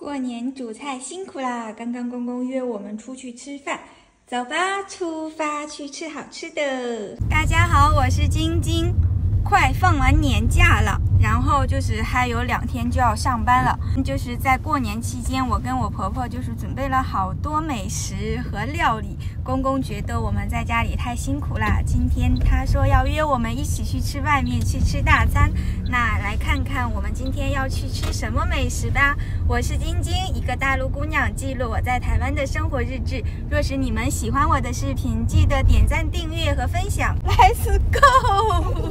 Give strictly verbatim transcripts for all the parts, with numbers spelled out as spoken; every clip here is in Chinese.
过年煮菜辛苦啦！刚刚公公约我们出去吃饭，走吧，出发去吃好吃的。大家好，我是晶晶。快放完年假了，然后就是还有两天就要上班了。就是在过年期间，我跟我婆婆就是准备了好多美食和料理。公公觉得我们在家里太辛苦啦，今天他说要约我们一起去吃外面，去吃大餐。那来看看我们今天要去吃什么美食吧。我是晶晶，一个大陆姑娘，记录我在台湾的生活日志。若是你们喜欢我的视频，记得点赞、订阅和分享。Let's go！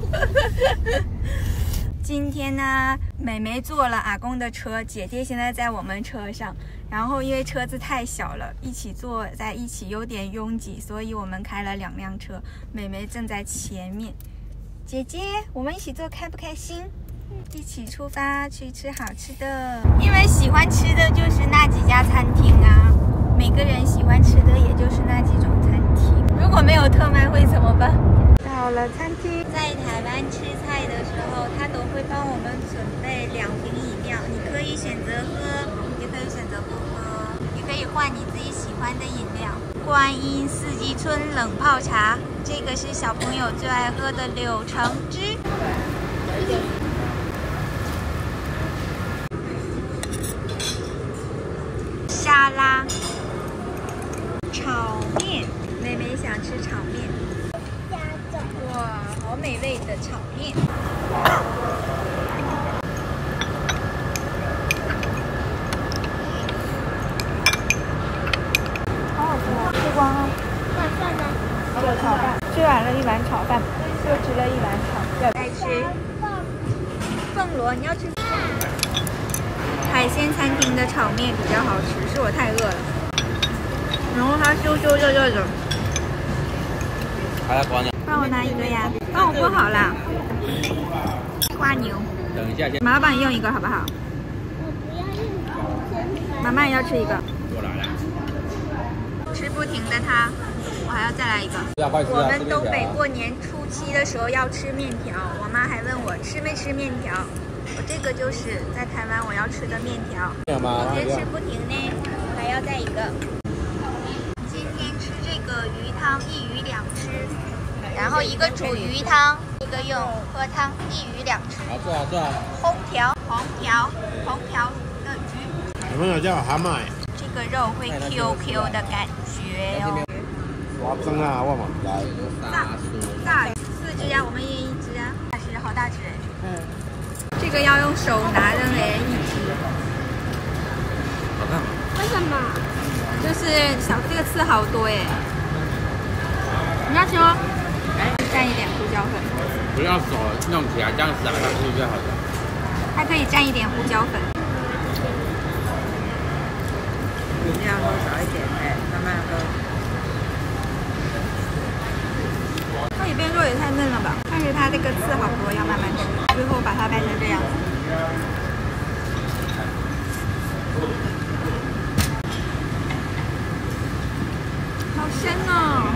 今天呢，妹妹坐了阿公的车，姐姐现在在我们车上。然后因为车子太小了，一起坐在一起有点拥挤，所以我们开了两辆车。妹妹正在前面。姐姐，我们一起坐开不开心？一起出发去吃好吃的。因为喜欢吃的就是那几家餐厅啊，每个人喜欢吃的也就是那几种餐厅。如果没有特卖会怎么办？到了餐厅，在台湾吃菜的时候，他都会帮我们准备两瓶饮料，你可以选择喝，也可以选择不喝，也可以换你自己喜欢的饮料。观音四季春冷泡茶，这个是小朋友最爱喝的柳橙汁。沙拉，炒面，妹妹想吃炒面。哇，好美味的炒面！好好吃啊！吃光了。晚饭呢？还有炒饭，吃完了一碗炒饭，又吃了一碗炒面。爱吃凤螺，你要吃？海鲜餐厅的炒面比较好吃，是我太饿了。然后它羞羞热热的。 还要关了。 帮我拿一个呀，帮我剥好了。花牛。 等一下先。 妈妈帮你用一个好不好？ 我不要用。 妈妈也要吃一个。 我来了。 吃不停的它，我还要再来一个。我们东北过年初七的时候要吃面条，我妈还问我吃没吃面条。我这个就是在台湾我要吃的面条。一直吃不停呢，还要再一个。今天吃这个鱼汤，一鱼两吃。然后一个煮鱼汤，一个用喝汤，一鱼两吃。 好吃好吃啊！ 红条，红条，红条的鱼。 有没有叫蛤蟆？ 这个肉会 Q Q 的感觉哦。 哇，真啊，我嘛来。 炸炸鱼四只呀，我们一人一只啊。大只，好大只哎。嗯。这个要用手拿的嘞，一只。 好看吗？ 为什么？ 就是小这个刺好多哎。你要吃吗？蘸一点胡椒粉， 不要手弄起来，这样撒上去就好了。 还可以蘸一点胡椒粉。 饮料喝少一点，哎，慢慢喝。 它里边肉也太嫩了吧！但是它这个刺好多，要慢慢吃。最后把它掰成这样子。好深哦！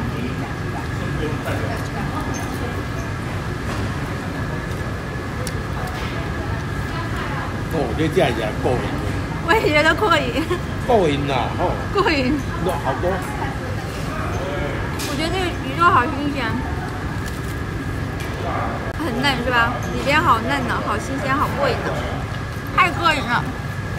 哦，我觉得这样也过瘾。 我也觉得过瘾。 过瘾啦，哦。 过瘾。 肉好多。 我觉得这个鱼肉好新鲜，很嫩是吧？里边好嫩呢，好新鲜，好过瘾呢，太过瘾了。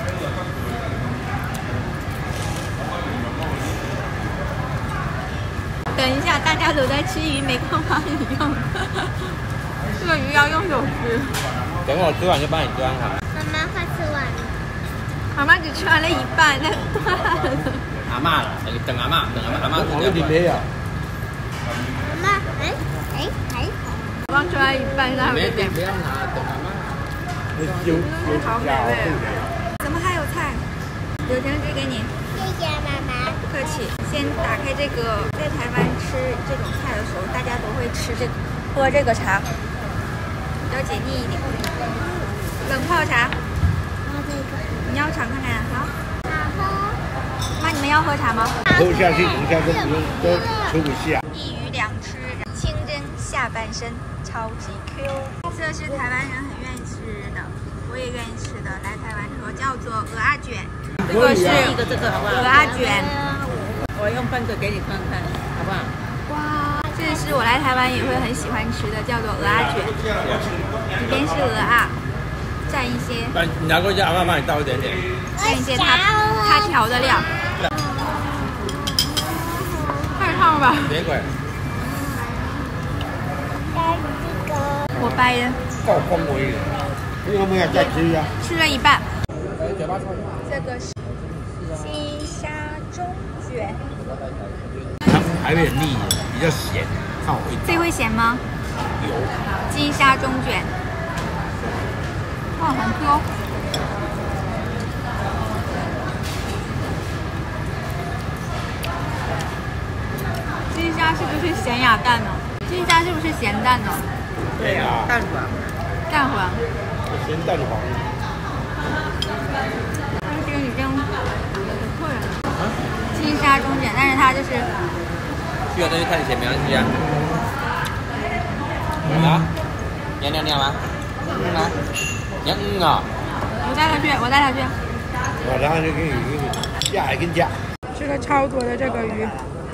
等一下，大家都在吃鱼，没空帮你用。这个鱼要用手吃。 等我吃完就帮你端好。 妈妈快吃完了。 妈妈只吃完了一半，那断了。 阿嬷了，等等阿嬷，等阿嬷，阿嬷吃掉。没有。 妈妈，哎哎还好。 刚吃完一半，那还有点。 不要拿，等阿嬷。 好美味啊！怎么还有菜？柳橙汁给你。 谢谢妈妈。 不客气。先打开这个，在台湾吃这种菜的时候，大家都会吃这个，喝这个茶，比较解腻一点。冷泡茶。 喝这个。 你要尝看看，好。 好喝。 妈，你们要喝茶吗？ 喝下去，等一下都不用，都吃不下。 一鱼两吃，清蒸下半身，超级 Q。这是台湾人很愿意吃的，我也愿意吃的。来台湾之后叫做蚵仔卷。 这个是一个这个好不好？ 鹅啊卷。 我用半个给你看看，好不好？ 哇，这是我来台湾也会很喜欢吃的，叫做鹅啊卷。里边是鹅啊，蘸一些。 来，你拿过去，阿妈帮你倒一点点。 蘸一些他他调的料。太烫了吧！ 别鬼。 我掰的。 够风味的。你有没有再吃呀？ 吃了一半。 嘴巴臭。 这个是金沙中卷。 它还有点腻，比较咸，看我一。 这会咸吗？ 有。 金沙中卷。哇，好 Q。金沙是不是咸鸭蛋呢？金沙是不是咸蛋呢？ 对呀， 蛋黄。 蛋黄。 咸蛋黄。 但是你这样不错人了。金沙中卷，但是它就是。 需要东西太咸没关系啊。啊？念念念吗？嗯啊。念嗯啊。 我带他去，我带他去。 我然后就给你给你加一根加。 吃了超多的这个鱼。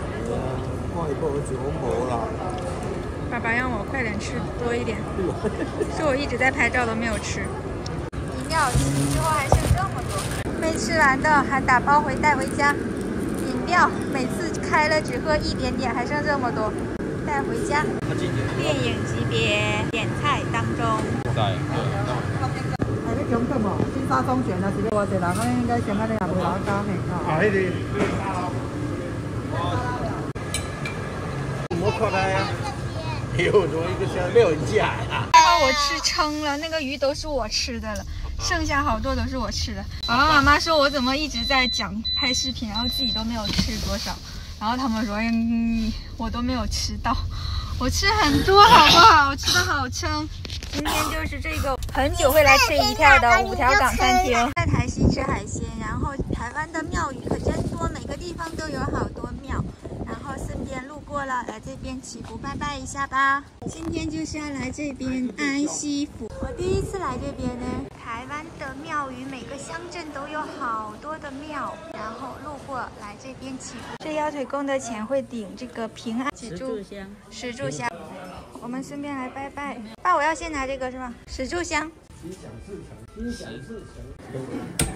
爸爸让我快点吃多一点，说我一直在拍照都没有吃。饮料吃之后还剩这么多，没吃完的还打包回带回家。饮料每次开了只喝一点点，还剩这么多，带回家。电影级别点菜当中。 在。 哎，你讲什么？金沙中卷啊，是我这人我应该先安尼也无老讲的吼。 啊，迄个。我看来呀，有怎么一个箱没有人价呀？ 还好我吃撑了，那个鱼都是我吃的了，剩下好多都是我吃的。爸爸妈妈说我怎么一直在讲拍视频，然后自己都没有吃多少，然后他们说嗯，我都没有吃到，我吃很多好不好？我吃的好撑。今天就是这个很久会来吃一片的五条港餐厅，在台西吃海鲜，然后台湾的庙宇可真多，每个地方都有好多庙。然后顺便路过了，来这边祈福拜拜一下吧。今天就是要来这边安息府，我第一次来这边呢。台湾的庙宇每个乡镇都有好多的庙，然后路过来这边祈福。这腰腿公的钱会顶这个平安石柱香，石柱香。我们顺便来拜拜。爸，我要先拿这个是吗？石柱香。心想事成，心想事成。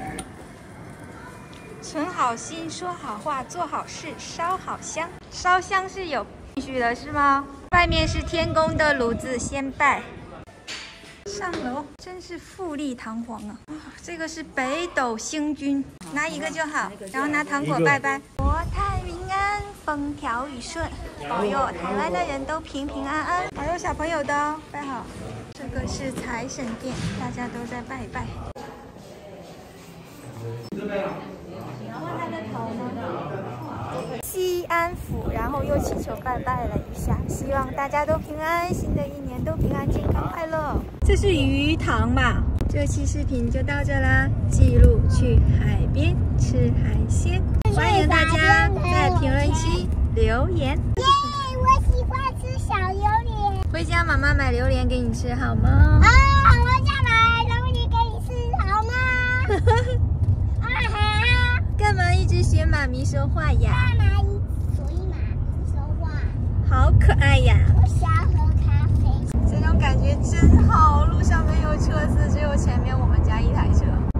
存好心，说好话，做好事，烧好香。烧香是有必须的，是吗？外面是天公的炉子，先拜。上楼，真是富丽堂皇啊！哇，这个是北斗星君，拿一个就好，然后拿糖果拜拜。国泰民安，风调雨顺，保佑台湾的人都平平安安。还有小朋友的哦，拜好。这个是财神殿，大家都在拜拜。西安府，然后又祈求拜拜了一下，希望大家都平安，新的一年都平安、健康、快乐。这是鱼塘吧？这期视频就到这啦，记录去海边吃海鲜，欢迎大家在评论区留言。 耶，我喜欢吃小榴莲。 回家妈妈买榴莲给你吃好吗？ 啊，我想买榴莲给你吃好吗？ 干嘛一直学妈咪说话呀？ 干嘛一直学妈咪说话？ 好可爱呀！ 我想喝咖啡。 这种感觉真好，路上没有车子，只有前面我们家一台车。